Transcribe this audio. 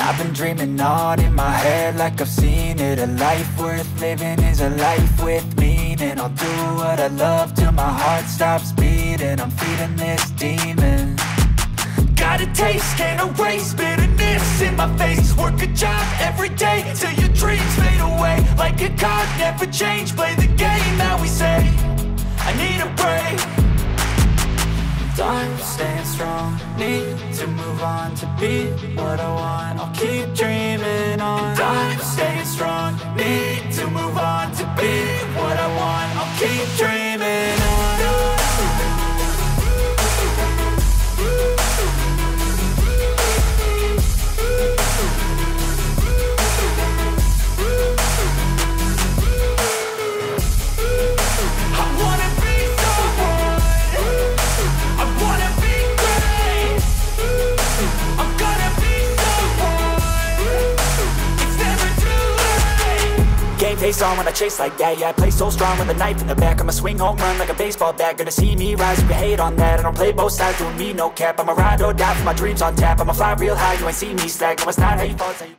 I've been dreaming on in my head like I've seen it. A life worth living is a life with meaning. I'll do what I love till my heart stops beating. I'm feeding this demon. Got a taste, can't erase bitterness in my face. Work a job every day till your dreams fade away. Like a card, never change, play the game that we say. I need a break. I'm staying strong, need to move on to be what I want. I'll keep dreaming on. I'm staying strong, need to move on to be what I want. I'll keep dreaming on. Face on when I chase like that, yeah, I play so strong with a knife in the back. I'ma swing home run like a baseball bat. Gonna see me rise, you can hate on that. I don't play both sides, doing me no cap. I'ma ride or die for my dreams on tap. I'ma fly real high, you ain't see me slack. No, it's not how you fall, it's how you